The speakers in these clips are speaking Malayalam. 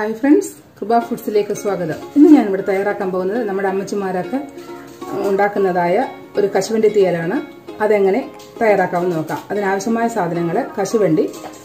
ഹായ് ഫ്രണ്ട്സ്, കൃപ ഫുഡ്സിലേക്ക് സ്വാഗതം. ഇന്ന് ഞാനിവിടെ തയ്യാറാക്കാൻ പോകുന്നത് നമ്മുടെ അമ്മച്ചിമാരൊക്കെ ഉണ്ടാക്കുന്നതായ ഒരു കശുവണ്ടി തീയലാണ്. അതെങ്ങനെ തയ്യാറാക്കാമെന്ന് നോക്കാം. അതിനാവശ്യമായ സാധനങ്ങൾ: കശുവണ്ടി,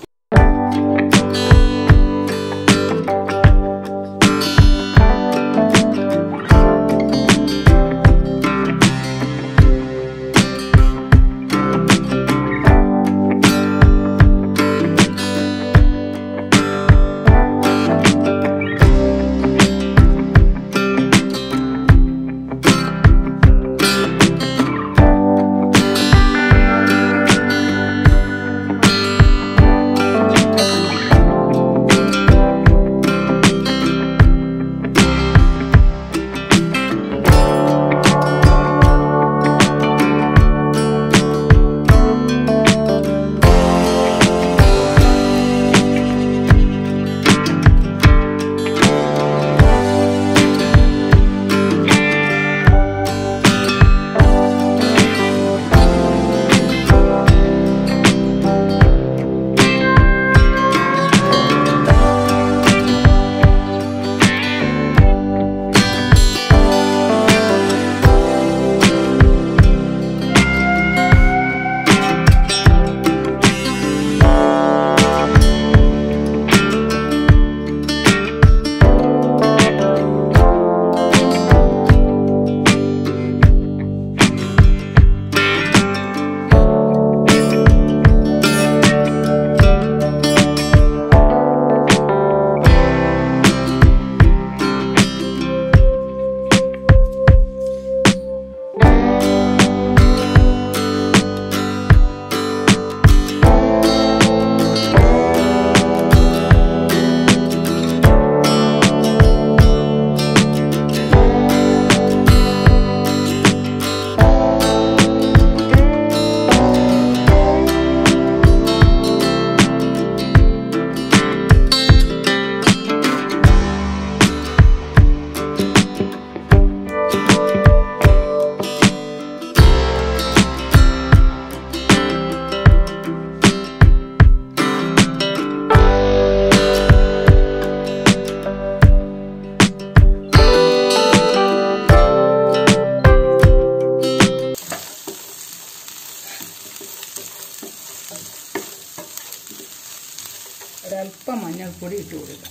ഒരല്പം മഞ്ഞൾപ്പൊടി ഇട്ട് കൊടുക്കാം.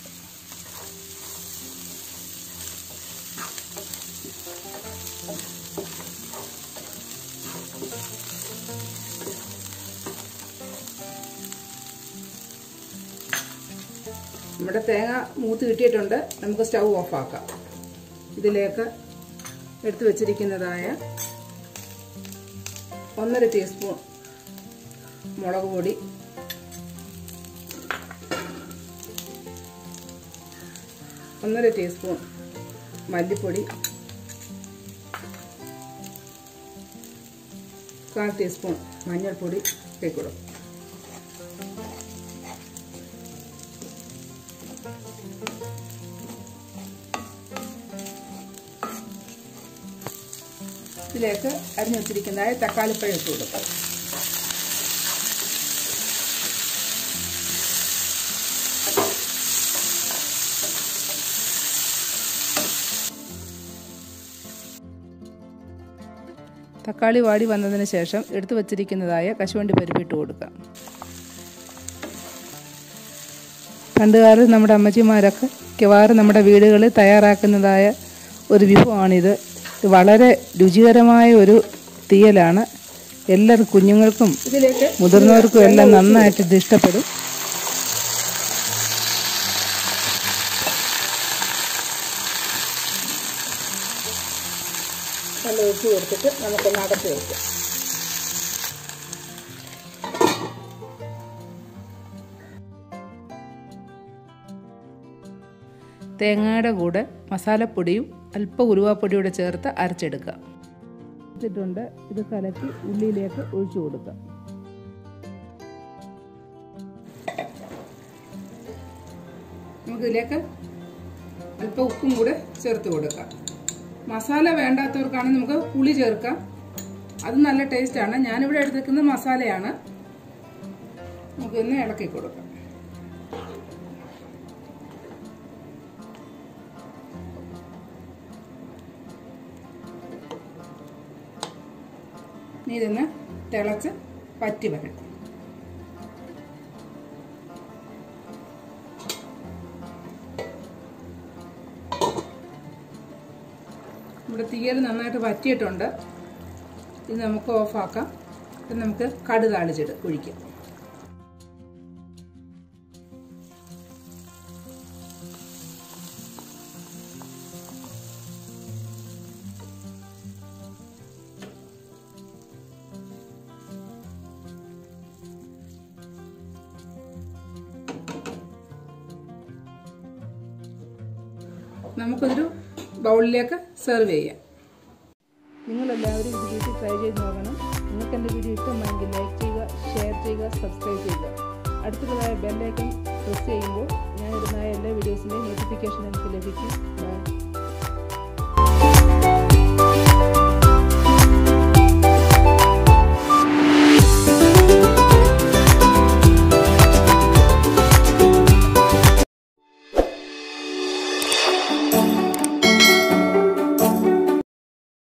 നമ്മുടെ തേങ്ങ മൂത്ത് കിട്ടിയിട്ടുണ്ട്. നമുക്ക് സ്റ്റൗ ഓഫാക്കാം. ഇതിലേക്ക് എടുത്തു വച്ചിരിക്കുന്നതായ 1.5 ടീസ്പൂൺ മുളക് പൊടി, 1.5 ടീസ്പൂൺ മല്ലിപ്പൊടി, 1/4 ടീസ്പൂൺ മഞ്ഞൾപ്പൊടി ഇട്ടേക്കൊടും. ഇതിലേക്ക് അരിഞ്ഞു വെച്ചിരിക്കുന്നതായ തക്കാളിപ്പഴം ഇട്ട് കൊടുക്കാം. തക്കാളി വാടി വന്നതിന് ശേഷം എടുത്തു വച്ചിരിക്കുന്നതായ കശുവണ്ടി പരിപ്പ് ഇട്ട് കൊടുക്കാം. പണ്ടുകാലത്ത് നമ്മുടെ അമ്മച്ചിമാരൊക്കെ മിക്കവാറും നമ്മുടെ വീടുകളിൽ തയ്യാറാക്കുന്നതായ ഒരു വിഭവമാണിത്. ഇത് വളരെ രുചികരമായ ഒരു തീയലാണ്. എല്ലാവർക്കും, കുഞ്ഞുങ്ങൾക്കും മുതിർന്നവർക്കും എല്ലാം നന്നായിട്ട് ഇത് ഇഷ്ടപ്പെടും. നല്ല ഉപ്പ് കൊടുത്തിട്ട് നമുക്കൊന്ന് അടച്ച് വയ്ക്കാം. തേങ്ങയുടെ കൂടെ മസാലപ്പൊടിയും അല്പം ഉലുവാപ്പൊടിയൂടെ ചേർത്ത് അരച്ചെടുക്കുക. വെച്ചിട്ടുണ്ട്. ഇത് കലക്കി ഉള്ളിയിലേക്ക് ഒഴിച്ചു കൊടുക്കുക. നമുക്കിതിലേക്ക് അല്പം ഉപ്പും കൂടെ ചേർത്ത് കൊടുക്കാം. മസാല വേണ്ടാത്തവർക്കാണെങ്കിൽ നമുക്ക് പുളി ചേർക്കാം. അത് നല്ല ടേസ്റ്റാണ്. ഞാനിവിടെ എടുത്തിരിക്കുന്നത് മസാലയാണ്. നമുക്കിന്ന് ഇളക്കി കൊടുക്കാം. ഇനി ഇതൊന്ന് തിളച്ച് പറ്റി വരണം. ഇവിടെ തീയൽ നന്നായിട്ട് വറ്റിയിട്ടുണ്ട്. ഇത് നമുക്ക് ഓഫാക്കാം. ഇത് നമുക്ക് കടുക് താളിച്ചിട്ട് ഒഴിക്കാം. നമുക്കൊരു ബൗളിലേക്ക് സെർവ് ചെയ്യാം. നിങ്ങളെല്ലാവരും ഇത് വീട്ടിൽ ട്രൈ ചെയ്ത് നോക്കണം. നിങ്ങൾക്ക് എൻ്റെ വീഡിയോ ഇഷ്ടമായെങ്കിൽ ലൈക്ക് ചെയ്യുക, ഷെയർ ചെയ്യുക, സബ്സ്ക്രൈബ് ചെയ്യുക. അടുത്തതായ ബെല്ലൈക്കൺ പ്രസ് ചെയ്യുമ്പോൾ ഞാൻ ഇടുന്ന എല്ലാ വീഡിയോസിൻ്റെയും നോട്ടിഫിക്കേഷൻ എനിക്ക് ലഭിക്കും. ബൈ.